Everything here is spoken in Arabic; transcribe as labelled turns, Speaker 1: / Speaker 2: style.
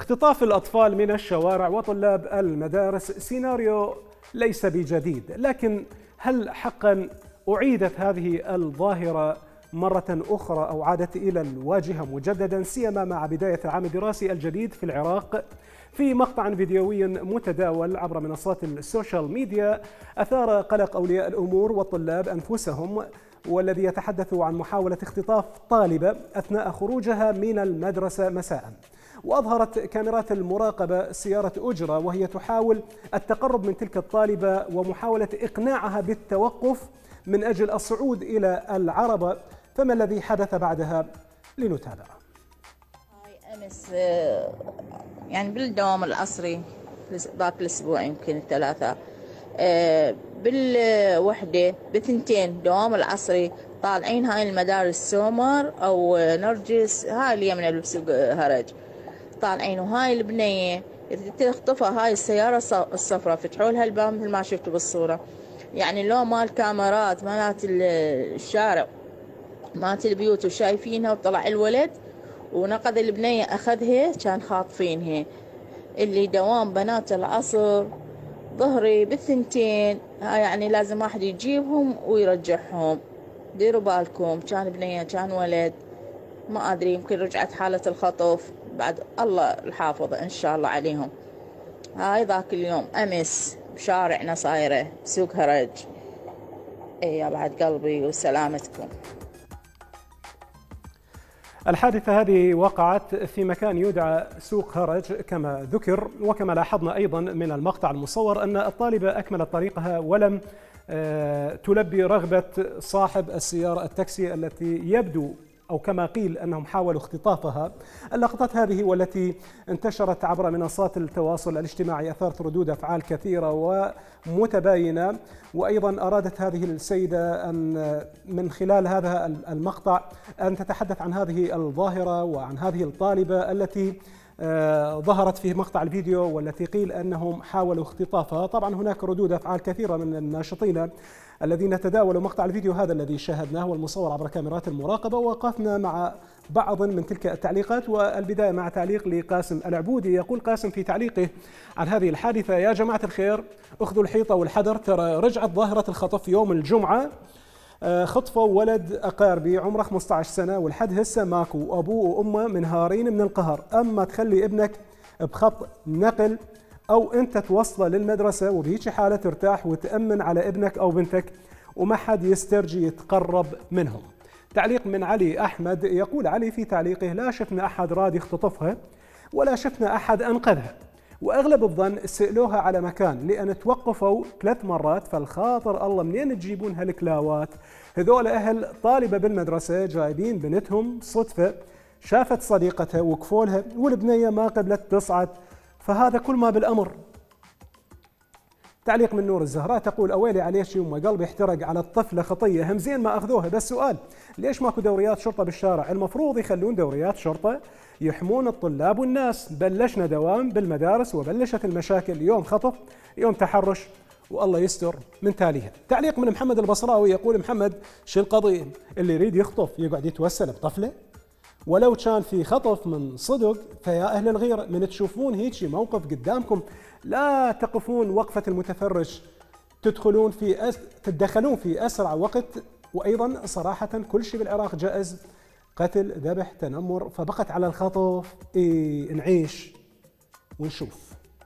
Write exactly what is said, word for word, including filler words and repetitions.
Speaker 1: اختطاف الأطفال من الشوارع وطلاب المدارس سيناريو ليس بجديد، لكن هل حقا أعيدت هذه الظاهرة مرة أخرى أو عادت إلى الواجهة مجددا، سيما مع بداية العام الدراسي الجديد في العراق؟ في مقطع فيديوي متداول عبر منصات السوشيال ميديا أثار قلق أولياء الأمور والطلاب أنفسهم، والذي يتحدث عن محاولة اختطاف طالبة أثناء خروجها من المدرسة مساء. وأظهرت كاميرات المراقبة سيارة أجرة وهي تحاول التقرب من تلك الطالبة ومحاولة إقناعها بالتوقف من أجل الصعود إلى العربة. فما الذي حدث بعدها؟ لنتابع.
Speaker 2: هاي أمس يعني بالدوام العصري ذاك الأسبوع يمكن الثلاثاء بالوحدة بثنتين دوام العصري طالعين هاي المدارس سومر أو نرجس، هاي اللي من بسوق هرج طالعين، وهاي البنية تخطفها هاي السيارة الصفراء، فتحوا لها الباب مثل ما شفتوا بالصورة، يعني لو مال كاميرات مالت الشارع مالت البيوت وشايفينها، وطلع الولد ونقذ البنية أخذها، كان خاطفينها. اللي دوام بنات العصر ظهري بالثنتين، يعني لازم واحد يجيبهم ويرجعهم. ديروا بالكم، كان بنية كان ولد، ما أدري يمكن رجعت حالة الخطف، بعد الله الحافظ إن شاء الله عليهم. هاي ذاك اليوم أمس بشارعنا صايرة سوق هرج. إيه يا بعد قلبي وسلامتكم.
Speaker 1: الحادثة هذه وقعت في مكان يدعى سوق هرج كما ذكر، وكما لاحظنا أيضا من المقطع المصور أن الطالبة أكملت طريقها ولم تلبي رغبة صاحب السيارة التاكسي التي يبدو أو كما قيل أنهم حاولوا اختطافها. اللقطات هذه والتي انتشرت عبر منصات التواصل الاجتماعي أثارت ردود أفعال كثيرة ومتباينة، وأيضا أرادت هذه السيدة أن من خلال هذا المقطع أن تتحدث عن هذه الظاهرة وعن هذه الطالبة التي ظهرت في مقطع الفيديو والتي قيل أنهم حاولوا اختطافها. طبعا هناك ردود أفعال كثيرة من الناشطين الذين تداولوا مقطع الفيديو هذا الذي شاهدناه والمصور عبر كاميرات المراقبة، ووقفنا مع بعض من تلك التعليقات. والبداية مع تعليق لقاسم العبودي، يقول قاسم في تعليقه عن هذه الحادثة: يا جماعة الخير اخذوا الحيطة والحذر، ترى رجعت ظاهرة الخطف يوم الجمعة، خطفوا ولد أقاربي عمره خمسة عشر سنة والحد هسه ماكو، أبوه وأمه منهارين من القهر. أما تخلي ابنك بخط نقل أو أنت توصله للمدرسة وبهيك حالة ترتاح وتأمن على ابنك أو بنتك وما حد يسترجي يتقرب منهم. تعليق من علي أحمد، يقول علي في تعليقه: لا شفنا أحد راد يختطفها ولا شفنا أحد أنقذها، وأغلب الظن سألوها على مكان لأن توقفوا ثلاث مرات، فالخاطر الله منين تجيبون هالكلاوات؟ هذول أهل طالبة بالمدرسة جايبين بنتهم صدفة، شافت صديقتها وقفولها والبنية ما قبلت تصعد، فهذا كل ما بالأمر. تعليق من نور الزهراء تقول: أويلي عليش يما قلبي احترق على الطفلة خطية، هم زين ما أخذوها، بس سؤال ليش ماكو دوريات شرطة بالشارع؟ المفروض يخلون دوريات شرطة يحمون الطلاب والناس. بلشنا دوام بالمدارس وبلشت المشاكل، يوم خطف يوم تحرش والله يستر من تاليها. تعليق من محمد البصراوي يقول: محمد شو القضية؟ اللي يريد يخطف يقعد يتوسل بطفلة؟ ولو كان في خطف من صدق فيا أهل الغيرة، من تشوفون هيك موقف قدامكم لا تقفون وقفة المتفرج، تدخلون في أس... تتدخلون في أسرع وقت. وأيضا صراحة كل شيء بالعراق جائز، قتل ذبح تنمر، فبقت على الخطف إيه نعيش ونشوف.